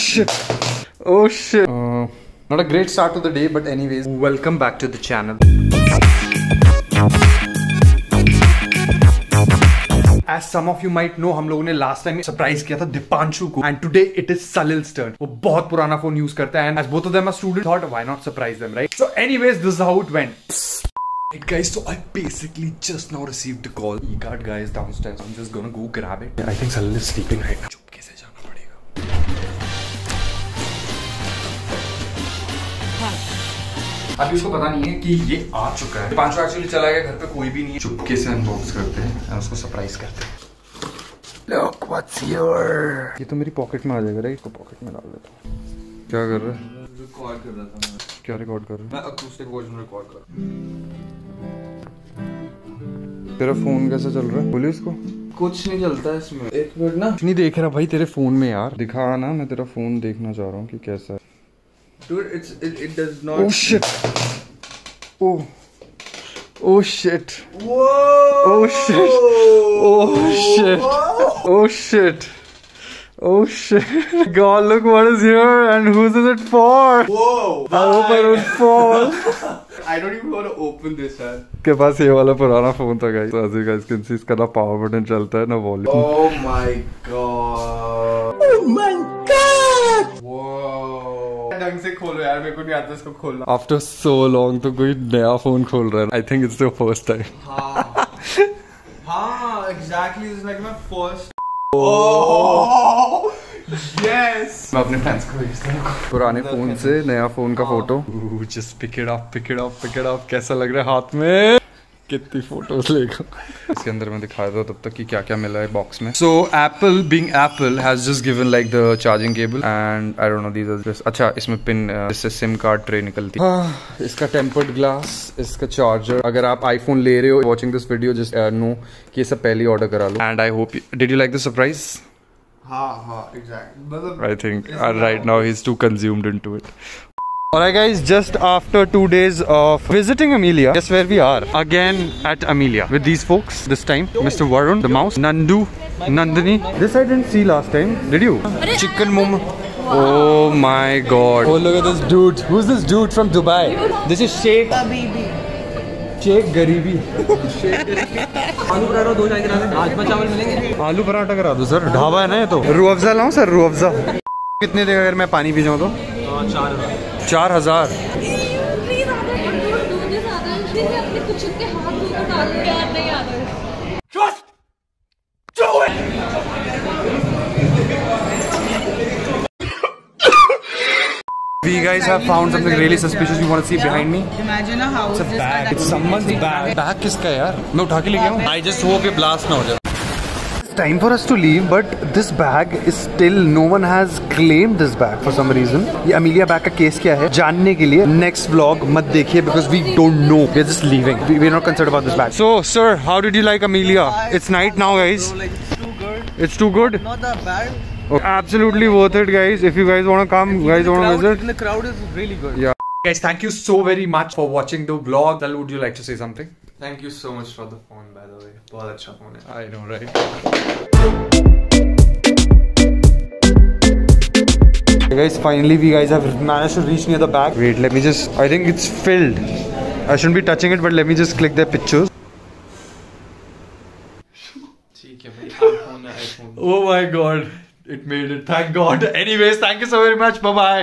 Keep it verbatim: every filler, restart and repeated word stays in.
shit. Oh shit. Uh, not a great start to the day, but anyways, welcome back to the channel. As some of you might know, हम लोगों ने last time surprise किया था दीपांशु को, and today it is Salil's turn. वो बहुत पुराना phone use करता है, and as both of them are students, thought why not surprise them, right? So anyways, this is how it went. Right guys, so I basically just now received a call. E-card guy is downstairs. I'm just gonna go grab it. I think Salil is sleeping right now. चुपके से जाना पड़ेगा. अभी उसको पता नहीं है कि ये आ चुका है. पांचवा एक्चुअली चला गया, घर पे कोई भी नहीं है. चुपके से अनबॉक्स करते हैं और उसको सरप्राइज करते हैं. Look what's here. ये तो मेरी पॉकेट में आ जाएगा, राइट? इसको पॉकेट में डाल देता हूँ. क्या कर रहा है? रिकॉर्ड कर रहा था मैं. क्या रिकॉर्ड कर रहा है? मैं अकूस्टिक वॉइस में रिकॉर्ड कर रहा हूँ. तेरा फोन कैसा चल रहा है? बोले इसको. कुछ नहीं चलता है इसमें. एक मिनट ना. नहीं देख रहा भाई तेरे फोन में यार. दिखा ना, मैं तेरा फोन देखना चाह रहा हूँ कि कैसा है. Dude, it's it, it does not. Oh shit. Oh. Oh shit. Whoa. Oh shit. Oh shit. Oh shit. Oh shit. God, look what is here and who's is it for? Whoa. I hope I don't fall. I don't even want to open this, man. के पास ये वाला पुराना phone था guys. As you guys can see, इसका ना power button चलता है ना volume. Oh my god. Oh my god. Whoa. ढंग से खोलो यार, मेरे को नहीं आता इसको खोलना. After so long तो कोई नया फोन खोल रहा है. I think it's the first time. हाँ. हाँ, exactly. It's like my first. Oh. Yes. मैं अपने फ्रेंड्स को भेजता हूँ पुराने फोन से नया फोन का photo. Just pick it up, pick it up, pick it up. कैसा लग रहा है हाथ में? कितनी फोटोज लेगा. इसके अंदर मैं दिखा रहा था तब तक कि क्या क्या मिला है बॉक्स में. So Apple, being Apple, has just given like the charging cable and I don't know these are just. अच्छा इसमें पिन इससे सिम कार्ड ट्रे निकलती है. इसका टेम्पर्ड ग्लास, इसका चार्जर. अगर आप आईफोन ले रहे हो watching this video, just uh, know कि ये सब पहले ऑर्डर करा लो. And I hope you, did you like the surprise? हाँ हाँ exactly. I think uh, right now he's too consumed into it. Alright guys, just after two days of visiting Amelia, guess where we are? Again at Amelia with these folks. This time, Mister Varun, the mouse, Nandu, Nandini. This I didn't see last time. Did you? Chicken momo. Oh my god. Oh look at this dude. Who's this dude from Dubai? This is Sheikh Garibi. Sheikh Garibi. आलू पराठा दो चाय करा दे. राजमा चावल मिलेंगे. आलू पराठा करा दो sir. Dhaba है ना ये तो. रूह अफ़ज़ा लाऊं सर? रूह अफ़ज़ा. कितने देगा अगर मैं पानी पी जाऊँ तो? चार हजार. चार हजार. We guys have found something really suspicious. You want to see behind me? Imagine a house. It's a bag. It's someone's bag. Bag किसका यार? मैं उठा के ले गया हूँ. I just hope ये blast ना हो जाए. Time for us to leave, but this bag is still no one has claimed this bag for some reason. ये अमीलिया बैग का केस क्या है जानने के लिए next vlog मत देखिए because we don't know. We're just leaving. We, we're not concerned about this bag. So sir, how did you like Amelia? It's night now, guys. It's too good. It's too good. Not that bad. Okay. Absolutely worth it, guys. If you guys want to come, you guys want to visit. The crowd is really good. Yeah. Guys, thank you so very much for watching the vlog. Dal, would you like to say something? Thank you so much for the phone, by the way. बहुत अच्छा phone है. I know, right? Hey guys, finally we guys have managed to reach near the back. Wait, let me just. I think it's filled. I shouldn't be touching it, but let me just click their pictures. ठीक है भाई. iPhone है iPhone. Oh my God! It made it. Thank God. Anyways, thank you so very much. Bye bye.